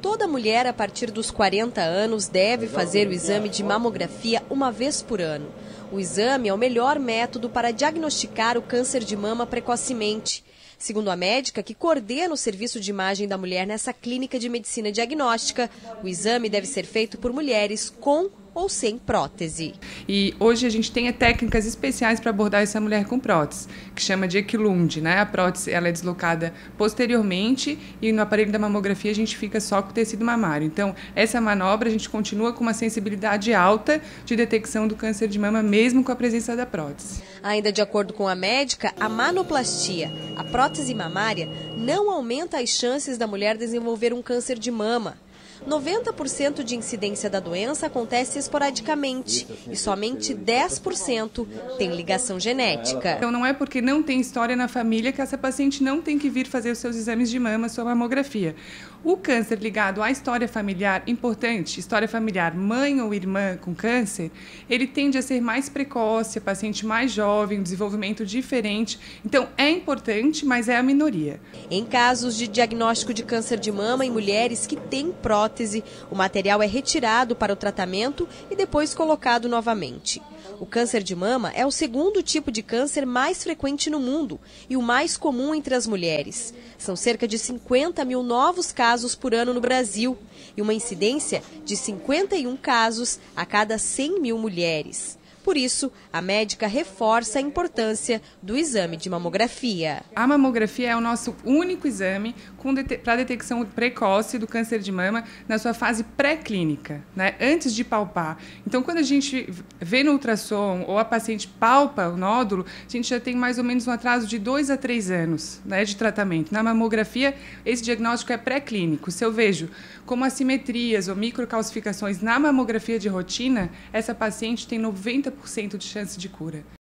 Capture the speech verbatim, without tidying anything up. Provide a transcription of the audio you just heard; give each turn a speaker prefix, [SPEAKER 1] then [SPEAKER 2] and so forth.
[SPEAKER 1] Toda mulher a partir dos quarenta anos deve fazer o exame de mamografia uma vez por ano. O exame é o melhor método para diagnosticar o câncer de mama precocemente. Segundo a médica que coordena o serviço de imagem da mulher nessa clínica de medicina diagnóstica, o exame deve ser feito por mulheres com ou sem prótese.
[SPEAKER 2] E hoje a gente tem técnicas especiais para abordar essa mulher com prótese, que chama de equilund, né? A prótese ela é deslocada posteriormente e no aparelho da mamografia a gente fica só com o tecido mamário. Então, essa manobra a gente continua com uma sensibilidade alta de detecção do câncer de mama, mesmo com a presença da prótese.
[SPEAKER 1] Ainda de acordo com a médica, a manoplastia, a prótese mamária, não aumenta as chances da mulher desenvolver um câncer de mama. noventa por cento de incidência da doença acontece esporadicamente e somente dez por cento tem ligação genética.
[SPEAKER 2] Então não é porque não tem história na família que essa paciente não tem que vir fazer os seus exames de mama, sua mamografia. O câncer ligado à história familiar, importante, história familiar, mãe ou irmã com câncer, ele tende a ser mais precoce, a paciente mais jovem, um desenvolvimento diferente. Então é importante, mas é a minoria.
[SPEAKER 1] Em casos de diagnóstico de câncer de mama em mulheres que têm prótese, o material é retirado para o tratamento e depois colocado novamente. O câncer de mama é o segundo tipo de câncer mais frequente no mundo e o mais comum entre as mulheres. São cerca de cinquenta mil novos casos por ano no Brasil e uma incidência de cinquenta e um casos a cada cem mil mulheres. Por isso, a médica reforça a importância do exame de mamografia.
[SPEAKER 2] A mamografia é o nosso único exame para a detecção precoce do câncer de mama na sua fase pré-clínica, né, antes de palpar. Então, quando a gente vê no ultrassom ou a paciente palpa o nódulo, a gente já tem mais ou menos um atraso de dois a três anos, né, de tratamento. Na mamografia, esse diagnóstico é pré-clínico. Se eu vejo como assimetrias ou microcalcificações na mamografia de rotina, essa paciente tem noventa por cento de chance de cura.